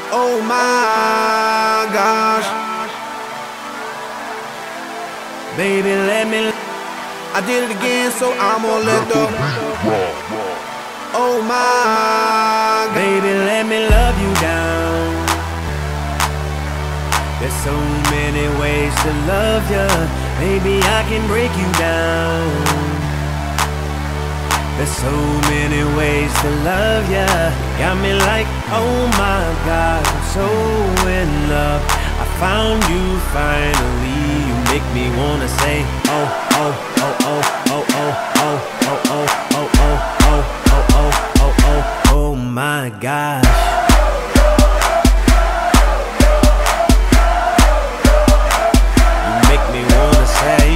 Oh my gosh, baby, let me. I did it again, so I'm gonna let the. Oh my, baby, let me love you down. There's so many ways to love ya. Maybe I can break you down. There's so many ways to love ya. Got me like, oh my God, I'm so in love. I found you finally. You make me wanna say, oh, oh, oh, oh, oh, oh, oh, oh, oh, oh, oh, oh, oh, oh, oh, oh, oh my gosh. You make me wanna say,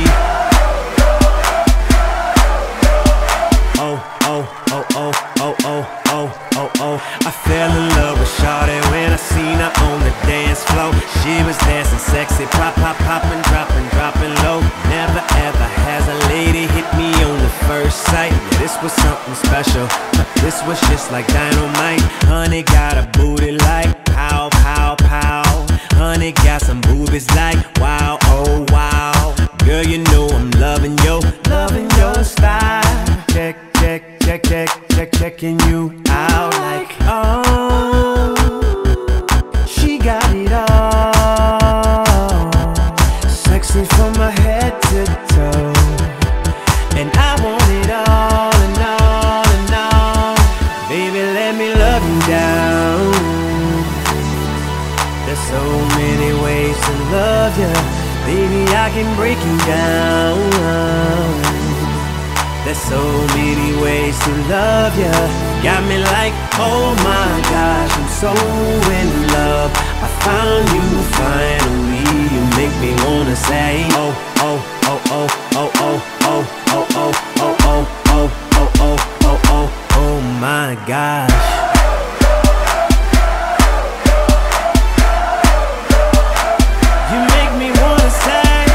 oh, oh, oh, oh, oh, oh, oh, oh, oh. I fell in love with Shawty when I seen her on the dance floor. She was dancing sexy, pop, pop, poppin', droppin', droppin' low. Never ever has a lady hit me on the first sight. Yeah, this was something special. This was just like dynamite. Honey got a booty like pow, pow, pow. Honey got some boobies like wow, oh wow. Girl, you know I'm loving your style. Check, check, check, check, check, checking you out like, oh, she got it all. Sexy from her head to toe. And I want it all and all and all. Baby, let me love you down. There's so many ways to love ya. Baby, I can break you down. There's so many ways to love ya. Got me like, oh my gosh, I'm so in love. I found you finally. You make me wanna say, oh, oh, oh, oh, oh, oh, oh, oh, oh, oh, oh, oh, oh, oh, oh, oh, oh my gosh. You make me wanna say,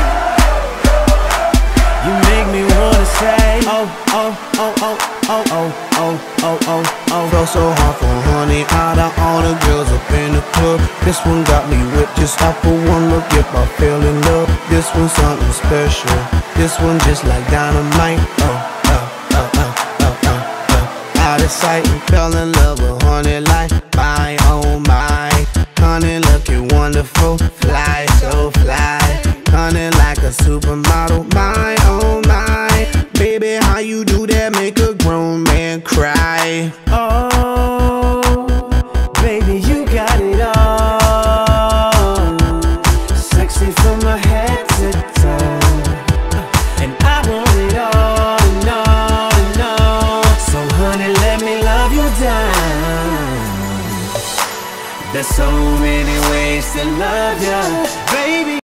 you make me wanna say, oh, oh, oh, oh, oh, oh, oh, oh, oh, oh. Felt so hard for honey, out of all the girls up in the club. This one got me with just off for one look. If I fell in love, this one's something special. This one just like dynamite. Oh, oh, oh, oh, oh, oh, oh. Out of sight and fell in love with honey like my, oh my. Honey looking wonderful, fly, so fly. Honey like a supermodel, my, oh my. Baby, how you do that make a grown man cry? Oh, baby, you got it all. Sexy from my head to toe. And I want it all and all and all. So honey, let me love you down. There's so many ways to love ya, baby.